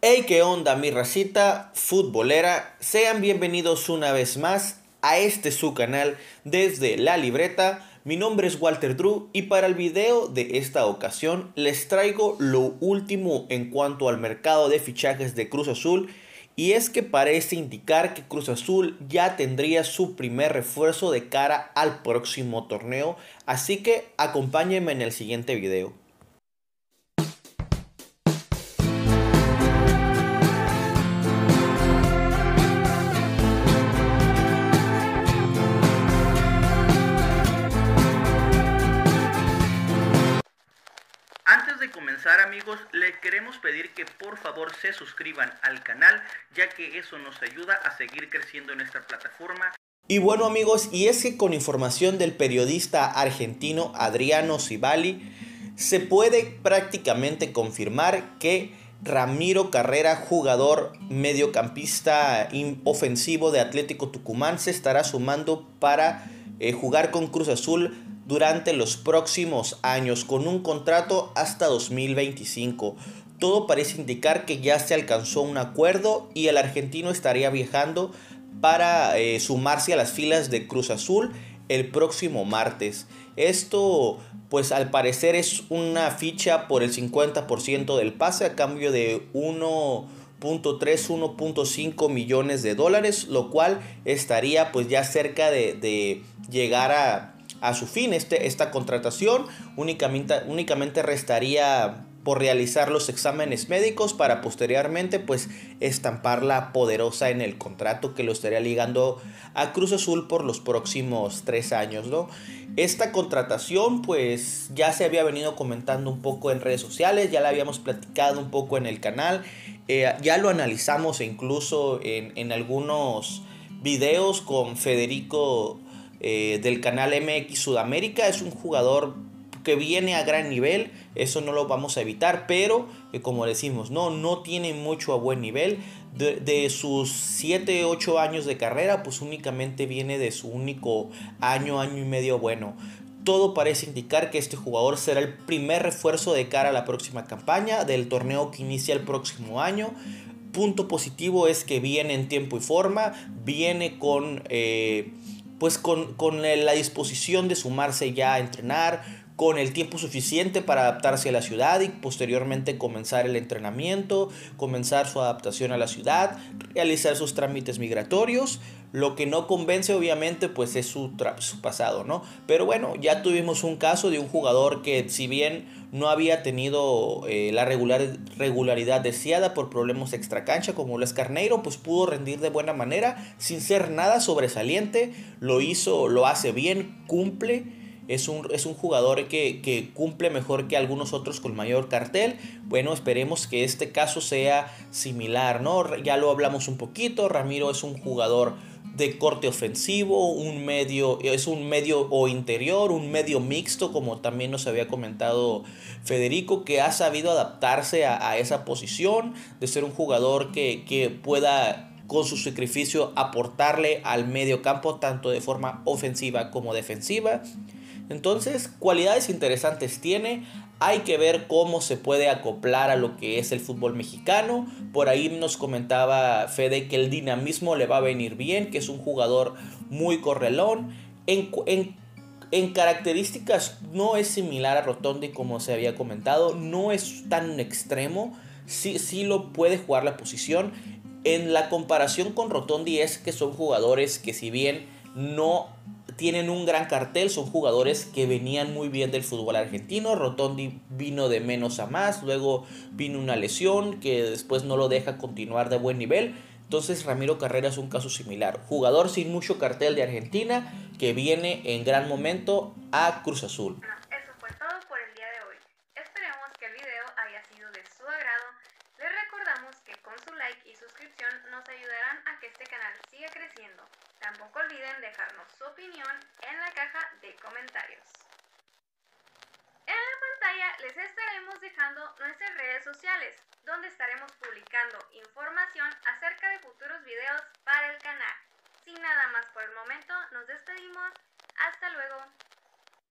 Hey, ¿qué onda, mi racita futbolera? Sean bienvenidos una vez más a este su canal desde la libreta. Mi nombre es Walter Drew y para el video de esta ocasión les traigo lo último en cuanto al mercado de fichajes de Cruz Azul. Y es que parece indicar que Cruz Azul ya tendría su primer refuerzo de cara al próximo torneo. Así que acompáñenme en el siguiente video. Antes de comenzar, amigos, les queremos pedir que por favor se suscriban al canal, ya que eso nos ayuda a seguir creciendo en esta plataforma. Y bueno, amigos, y es que con información del periodista argentino Adriano Cibali, se puede prácticamente confirmar que Ramiro Carrera, jugador mediocampista ofensivo de Atlético Tucumán, se estará sumando para jugar con Cruz Azul durante los próximos años con un contrato hasta 2025. Todo parece indicar que ya se alcanzó un acuerdo y el argentino estaría viajando para sumarse a las filas de Cruz Azul el próximo martes. Esto pues al parecer es una ficha por el 50% del pase a cambio de 1.5 millones de dólares, lo cual estaría pues ya cerca de llegar a su fin esta contratación. Únicamente restaría por realizar los exámenes médicos para posteriormente pues estamparla poderosa en el contrato que lo estaría ligando a Cruz Azul por los próximos 3 años, ¿no? Esta contratación pues ya se había venido comentando un poco en redes sociales, ya la habíamos platicado un poco en el canal, ya lo analizamos incluso en algunos videos con Federico del canal MX Sudamérica. Es un jugador que viene a gran nivel, eso no lo vamos a evitar, pero como decimos, no tiene mucho a buen nivel. De sus 7, 8 años de carrera, pues únicamente viene de su único año y medio bueno. Todo parece indicar que este jugador será el primer refuerzo de cara a la próxima campaña del torneo que inicia el próximo año. Punto positivo es que viene en tiempo y forma, viene con la disposición de sumarse ya a entrenar, con el tiempo suficiente para adaptarse a la ciudad y posteriormente comenzar el entrenamiento, comenzar su adaptación a la ciudad, realizar sus trámites migratorios. Lo que no convence obviamente pues es su pasado, ¿no? Pero bueno, ya tuvimos un caso de un jugador que si bien no había tenido la regularidad deseada por problemas extracancha como lo es Carneiro, pues pudo rendir de buena manera sin ser nada sobresaliente. Lo hizo, lo hace bien, cumple. Es un jugador que cumple mejor que algunos otros con mayor cartel. Bueno, esperemos que este caso sea similar, ¿no? Ya lo hablamos un poquito. Ramiro es un jugador de corte ofensivo, es un medio o interior, un medio mixto, como también nos había comentado Federico, que ha sabido adaptarse a esa posición, de ser un jugador que pueda con su sacrificio aportarle al medio campo tanto de forma ofensiva como defensiva. Entonces, cualidades interesantes tiene. Hay que ver cómo se puede acoplar a lo que es el fútbol mexicano. Por ahí nos comentaba Fede que el dinamismo le va a venir bien, que es un jugador muy correlón. En características no es similar a Rotondi como se había comentado. No es tan extremo. Sí lo puede jugar la posición. En la comparación con Rotondi es que son jugadores que si bien no tienen un gran cartel, son jugadores que venían muy bien del fútbol argentino. Rotondi vino de menos a más, luego vino una lesión que después no lo deja continuar de buen nivel. Entonces Ramiro Carrera es un caso similar, jugador sin mucho cartel de Argentina que viene en gran momento a Cruz Azul. Bueno, eso fue todo por el día de hoy. Esperemos que el video haya sido de su agrado. Les recordamos que con su like y suscripción nos ayudarán a que este canal siga creciendo. Tampoco olviden dejarnos su opinión en la caja de comentarios. En la pantalla les estaremos dejando nuestras redes sociales, donde estaremos publicando información acerca de futuros videos para el canal. Sin nada más por el momento, nos despedimos. Hasta luego.